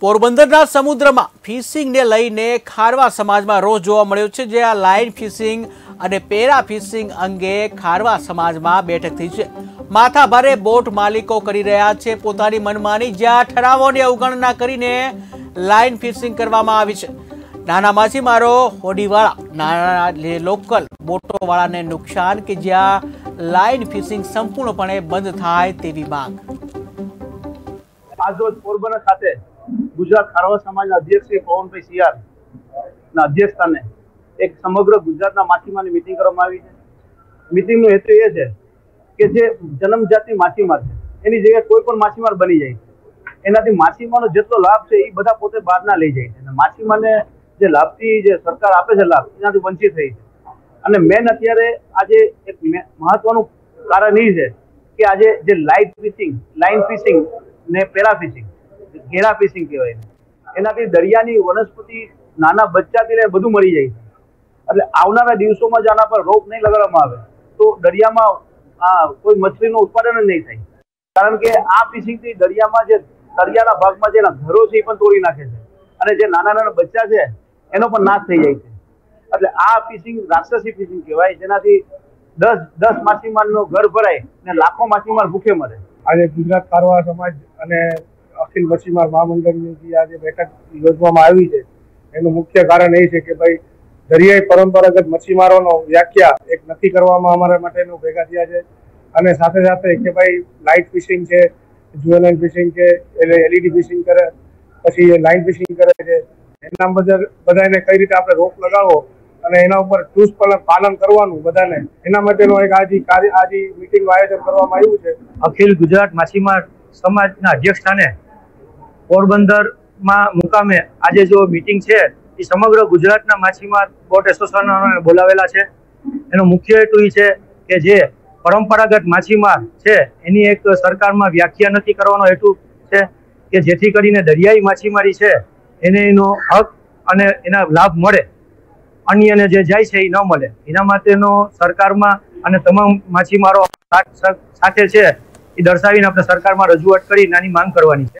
પોરબંદરના સમુદ્રમાં ફિશિંગને લઈને ખારવા સમાજમાં રોષ જોવા મળ્યો છે। જ્યાં લાઇન ફિશિંગ અને પેરા ફિશિંગ અંગે ખારવા સમાજમાં બેઠક થઈ છે। માથાભારે બોટ માલિકો કરી રહ્યા છે પોતાની મનમાની, જ્યાં ઠરાવોની અવગણના કરીને લાઇન ફિશિંગ કરવામાં આવી છે। નાના માછીમારો હોડીવાળા નાના લોકલ બોટોવાળાને નુકસાન કે જ્યાં લાઇન ફિશિંગ સંપૂર્ણપણે બંધ થાય તેવી માંગ। आज रोज पोरबंदर खाते गुजरात खारवा समाज अध्यक्ष श्री पवनभाई सियार ना अध्यक्षस्थाने एक समग्र गुजरातना माछीमाરની મીટિંગ કરવામાં આવી છે। મીટિંગનો હેતુ એ છે કે જે જન્મજાતિ માછીમાર છે એની જગ્યાએ કોઈ પણ માછીમાર બની જાય છે, એનાથી માછીમારનો જેટલો લાભ છે એ બધા પોતે બહાર ના લઈ જાય છે અને માછીમારને જે લાભથી જે સરકાર આપે છે લાભ એનાથી વંચિત થઈ છે। અને મેન અત્યારે આજે એક મહત્વનું કારણ એ છે કે આજે જે લાઇન ફિશિંગ ને પેરા ફિશિંગ, ઘેરા ફિશિંગ કહેવાય, એનાથી દરિયાની વનસ્પતિ નાના બચ્ચાથી લઈને બધું મરી જાય છે। એટલે આવનારા દિવસોમાં જો આના પર રોક નહીં લગાડવામાં આવે તો દરિયામાં કોઈ મછલીનું ઉત્પાદન જ નહીં થાય, કારણ કે આ ફિશિંગથી દરિયામાં જે તળિયાના ભાગમાં જે ઘરો છે એ પણ તોડી નાખે છે અને જે નાના નાના બચ્ચા છે એનો પણ નાશ થઈ જાય છે। એટલે આ ફિશિંગ રાક્ષસી ફિશિંગ કહેવાય, જેનાથી 10 માછીમારનું ઘર ભરાય ને લાખો માછીમાર ભૂખે મરે। આજે ગુજરાત ખારવા સમાજ અને અખિલ મચ્છીમાર મહામંડળની આજે બેઠક યોજવામાં આવી છે, એનું મુખ્ય કારણ એ છે કે ભાઈ દરિયાઈ પરંપરાગત મચ્છીમારોનો વ્યાખ્યા એક નક્કી કરવામાં અમારા માટેનું ભેગા થયા છે। અને સાથે સાથે કે ભાઈ લાઇટ ફિશિંગ છે, જ્વેલાઇન ફિશિંગ છે, એટલે એલઈડી ફિશિંગ કરે, પછી લાઇન ફિશિંગ કરે છે, એના બધાને કઈ રીતે આપણે રોક લગાવો અને એના ઉપર ચુસ્તપણે પાલન કરવાનું બધાને, એના માટેનો એક આજે મીટિંગનું આયોજન કરવામાં આવ્યું છે। અખિલ ગુજરાત માછીમાર સમાજના અધ્યક્ષ સ્થાને પોરબંદરમાં મુકામે આજે જો મીટિંગ છે એ સમગ્ર ગુજરાતના માછીમાર બોટ એસોસિએશનોને બોલાવેલા છે। એનો મુખ્ય હેતુ એ છે કે જે પરંપરાગત માછીમાર છે એની એક સરકારમાં વ્યાખ્યા નક્કી કરવાનો હેતુ છે કે જેથી કરીને દરિયાઈ માછીમારી છે એને એનો હક અને એના લાભ મળે, અન્યને જે જાય છે એ ન મળે, એના માટેનો સરકારમાં અને તમામ માછીમારો સાથે છે એ દર્શાવીને આપણે સરકારમાં રજૂઆત કરી નાની માંગ કરવાની છે।